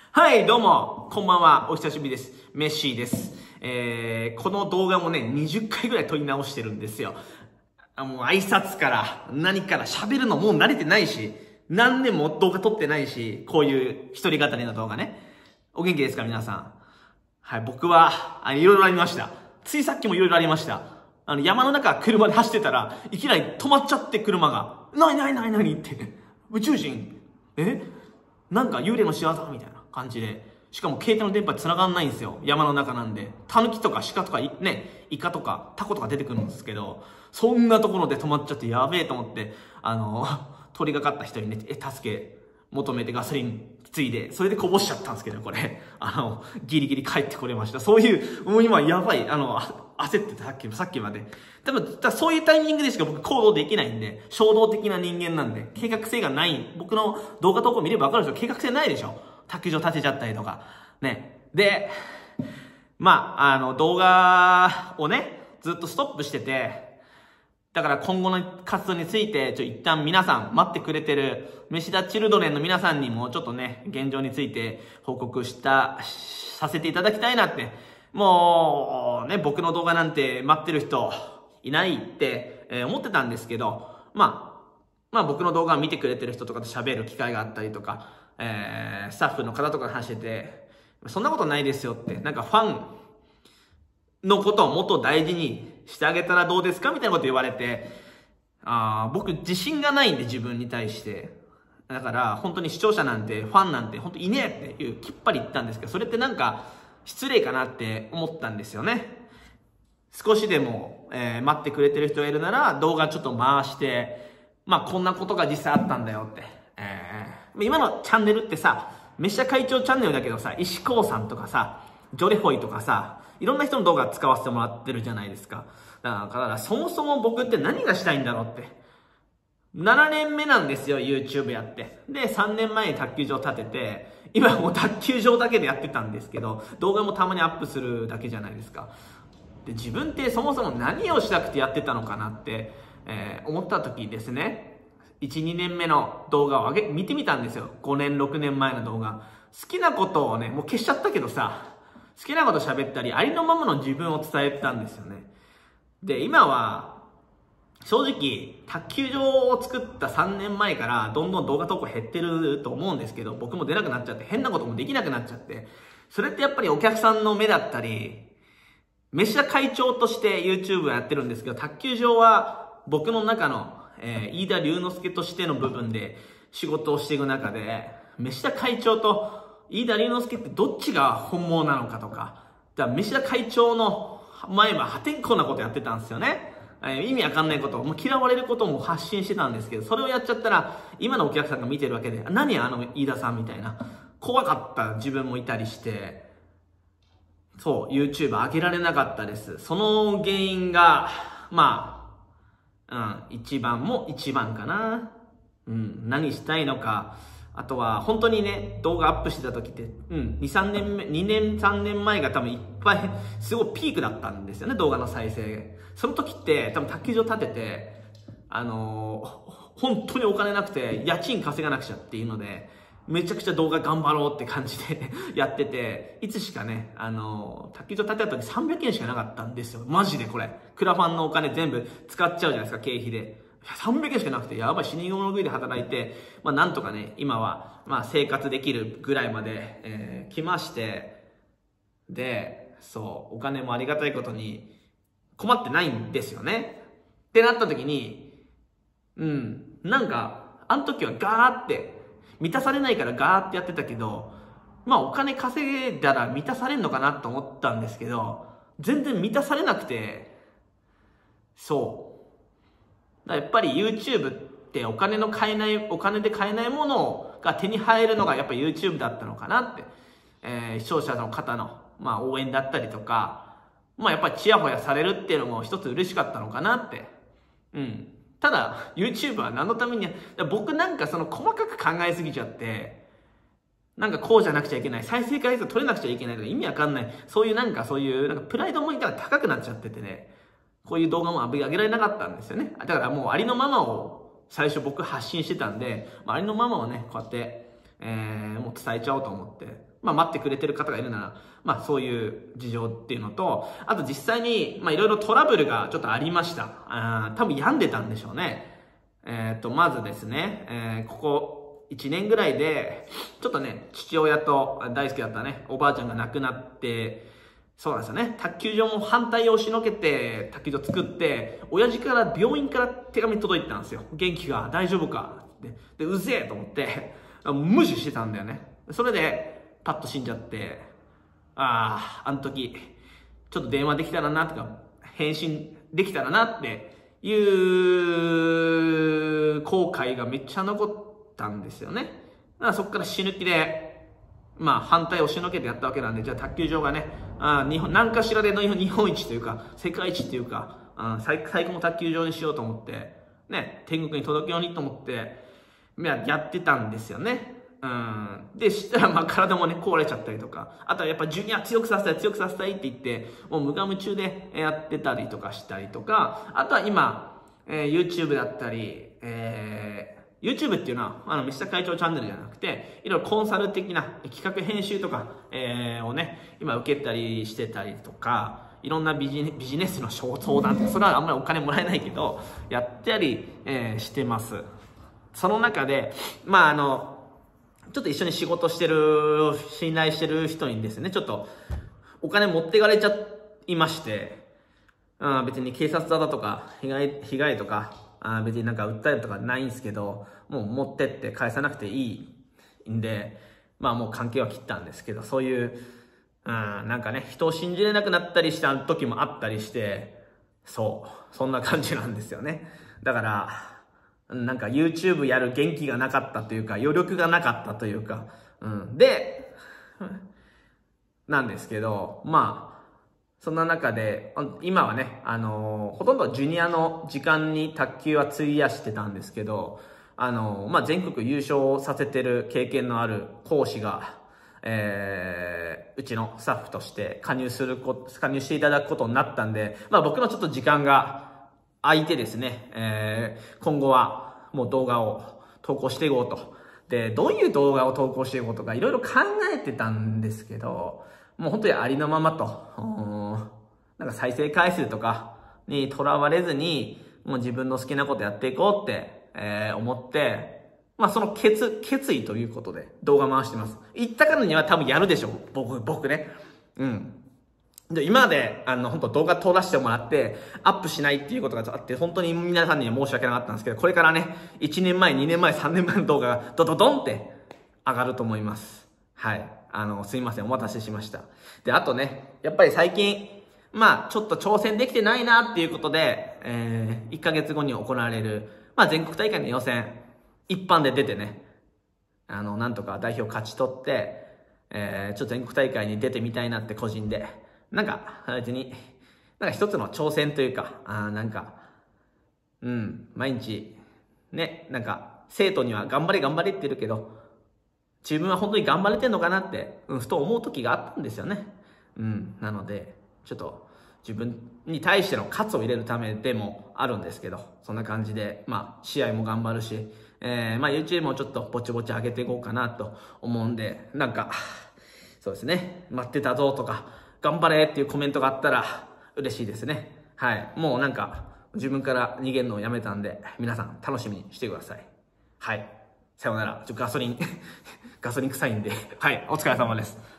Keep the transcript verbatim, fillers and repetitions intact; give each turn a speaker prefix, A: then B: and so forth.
A: はい、どうも、こんばんは、お久しぶりです。メッシーです。えー、この動画もね、にじゅっかいぐらい撮り直してるんですよ。あもう挨拶から何から喋るのもう慣れてないし、何年も動画撮ってないし、こういう一人語りの動画ね。お元気ですか、皆さん。はい、僕は、あいろいろありました。ついさっきもいろいろありました。あの、山の中車で走ってたら、いきなり止まっちゃって車が。なになになになにって。宇宙人えなんか幽霊の仕業みたいな感じで。しかも携帯の電波繋がんないんですよ。山の中なんで。タヌキとか鹿とかね、イカとかタコとか出てくるんですけど、そんなところで止まっちゃってやべえと思って、あの、通りがかった人にね、え、助け求めてガソリンついで、それでこぼしちゃったんですけど、これ。あの、ギリギリ帰ってこれました。そういう、もう今やばい、あの、焦ってた、さっき、さっきまで。多分、そういうタイミングでしか僕行動できないんで、衝動的な人間なんで、計画性がない。僕の動画投稿見ればわかるでしょ。計画性ないでしょ。卓球場建てちゃったりとか。ね。で、まあ、あの、動画をね、ずっとストップしてて、だから今後の活動について、ちょ、一旦皆さん待ってくれてる、飯田チルドレンの皆さんにもちょっとね、現状について報告した、させていただきたいなって。もう、ね、僕の動画なんて待ってる人いないって、えー、思ってたんですけど、まあ、まあ僕の動画を見てくれてる人とかと喋る機会があったりとか、えー、スタッフの方とかと話してて、そんなことないですよって、なんかファンのことをもっと大事にしてあげたらどうですかみたいなこと言われて、あ僕自信がないんで自分に対して。だから本当に視聴者なんてファンなんて本当いねえっていうきっぱり言ったんですけど、それってなんか失礼かなって思ったんですよね。少しでも、えー、待ってくれてる人がいるなら動画ちょっと回して、まあこんなことが実際あったんだよって。えー、今のチャンネルってさ、メシャ会長チャンネルだけどさ、石こうさんとかさ、ジョレホイとかさ、いろんな人の動画使わせてもらってるじゃないですか。だから、そもそも僕って何がしたいんだろうって。ななねんめなんですよ、YouTube やって。で、さんねんまえに卓球場建てて、今もう卓球場だけでやってたんですけど、動画もたまにアップするだけじゃないですか。で、自分ってそもそも何をしたくてやってたのかなって、えー、思った時ですね、いち、にねんめの動画を上げ、見てみたんですよ。ごねん、ろくねんまえの動画。好きなことをね、もう消しちゃったけどさ、好きなこと喋ったり、ありのままの自分を伝えてたんですよね。で、今は、正直、卓球場を作ったさんねんまえから、どんどん動画投稿減ってると思うんですけど、僕も出なくなっちゃって、変なこともできなくなっちゃって、それってやっぱりお客さんの目だったり、飯田会長として YouTube をやってるんですけど、卓球場は僕の中の、えー、飯田龍之介としての部分で仕事をしていく中で、飯田会長と飯田龍之介ってどっちが本物なのかとか、だから飯田会長の前は破天荒なことやってたんですよね。えー、意味わかんないこと、もう嫌われることも発信してたんですけど、それをやっちゃったら、今のお客さんが見てるわけで、何あの飯田さんみたいな、怖かった自分もいたりして、そう、YouTube 上げられなかったです。その原因が、まあ、うん、一番も一番かな。うん、何したいのか。あとは、本当にね、動画アップしてた時って、うん、に、さんねんめ、にねん、さんねんまえが多分いっぱい、すごいピークだったんですよね、動画の再生。その時って、多分卓球場建てて、あのー、本当にお金なくて、家賃稼がなくちゃっていうので、めちゃくちゃ動画頑張ろうって感じでやってて、いつしかね、あのー、卓球場建てた時さんびゃくえんしかなかったんですよ。マジでこれ。クラファンのお金全部使っちゃうじゃないですか、経費で。さんびゃくえんしかなくて、やばい、死に物食いで働いて、まあなんとかね、今は、まあ生活できるぐらいまで、えー、来まして、で、そう、お金もありがたいことに困ってないんですよね。ってなった時に、うん、なんか、あの時はガーって、満たされないからガーってやってたけど、まあお金稼いだら満たされんのかなと思ったんですけど、全然満たされなくて、そう。やっぱり YouTube ってお金の買えない、お金で買えないものが手に入るのがやっぱ YouTube だったのかなって。えー、視聴者の方の、まあ応援だったりとか、まあやっぱりチヤホヤされるっていうのも一つ嬉しかったのかなって。うん。ただ、YouTube は何のために、僕なんかその細かく考えすぎちゃって、なんかこうじゃなくちゃいけない。再生回数取れなくちゃいけないとか意味わかんない。そういうなんかそういう、なんかプライドもいたら高くなっちゃっててね。こういう動画も上げられなかったんですよね。だからもうありのままを最初僕発信してたんで、ありのままをね、こうやってえー、もう伝えちゃおうと思って、まあ待ってくれてる方がいるなら、まあそういう事情っていうのと、あと実際に、まあいろいろトラブルがちょっとありました。あ多分病んでたんでしょうね。えっと、まずですね、えー、ここいちねんぐらいで、ちょっとね、父親と大好きだったね、おばあちゃんが亡くなって、そうなんですよね。卓球場も反対を押しのけて、卓球場作って、親父から病院から手紙届いてたんですよ。元気が大丈夫かって。で、うぜえと思って、無視してたんだよね。それで、パッと死んじゃって、ああ、あの時、ちょっと電話できたらなとか、返信できたらなっていう後悔がめっちゃ残ったんですよね。だからそこから死ぬ気で、まあ反対を押しのけてやったわけなんで、じゃあ卓球場がね、あ日本、何かしらでの日本一というか、世界一というか、あ最最高の卓球場にしようと思って、ね、天国に届くようにと思って、やってたんですよね。うん。で、したらまあ体もね、壊れちゃったりとか、あとはやっぱジュニア強くさせたい、強くさせたいって言って、もう無我夢中でやってたりとかしたりとか、あとは今、えー、YouTube だったり、えー、YouTube っていうのは、あの、ミスター会長チャンネルじゃなくて、いろいろコンサル的な企画編集とか、えー、をね、今受けたりしてたりとか、いろんなビジネビジネスの相談って、それはあんまりお金もらえないけど、やったり、えー、してます。その中で、まああの、ちょっと一緒に仕事してる、信頼してる人にですね、ちょっとお金持ってかれちゃいまして、あ別に警察だとか、被害、被害とか、あ別になんか訴えるとかないんですけど、もう持ってって返さなくていいんで、まあもう関係は切ったんですけど、そういう、うん、なんかね、人を信じれなくなったりした時もあったりして、そう、そんな感じなんですよね。だから、なんか YouTube やる元気がなかったというか、余力がなかったというか、うん。で、なんですけど、まあ、そんな中で、今はね、あのー、ほとんどジュニアの時間に卓球は費やしてたんですけど、あのー、まあ、全国優勝させてる経験のある講師が、えー、うちのスタッフとして加入するこ、加入していただくことになったんで、まあ、僕のちょっと時間が、空いてですね、えー、今後はもう動画を投稿していこうと。で、どういう動画を投稿していこうとかいろいろ考えてたんですけど、もう本当にありのままと、なんか再生回数とかにとらわれずに、もう自分の好きなことやっていこうって、えー、思って、まあその決、決意ということで動画回してます。言ったからには多分やるでしょう。僕、僕ね。うん。で、今まで、あの、本当動画撮らせてもらって、アップしないっていうことがあって、本当に皆さんには申し訳なかったんですけど、これからね、いちねんまえ、にねんまえ、さんねんまえの動画がドドドンって上がると思います。はい。あの、すいません、お待たせしました。で、あとね、やっぱり最近、まあ、ちょっと挑戦できてないなっていうことで、えー、いっかげつごに行われる、まあ、全国大会の予選、一般で出てね、あの、なんとか代表勝ち取って、えー、ちょっと全国大会に出てみたいなって個人で、なんか、別に、なんか一つの挑戦というか、あなんか、うん、毎日、ね、なんか、生徒には頑張れ頑張れって言うけど、自分は本当に頑張れてんのかなって、うん、ふと思う時があったんですよね。うん、なので、ちょっと、自分に対しての喝を入れるためでもあるんですけど、そんな感じで、まあ、試合も頑張るし、えー、まあ、YouTube もちょっとぼちぼち上げていこうかなと思うんで、なんか、そうですね、待ってたぞとか、頑張れっていうコメントがあったら嬉しいですね。はい。もうなんか自分から逃げるのをやめたんで、皆さん楽しみにしてください。はい。さようなら。ちょガソリン、ガソリン臭いんで。はい。お疲れ様です。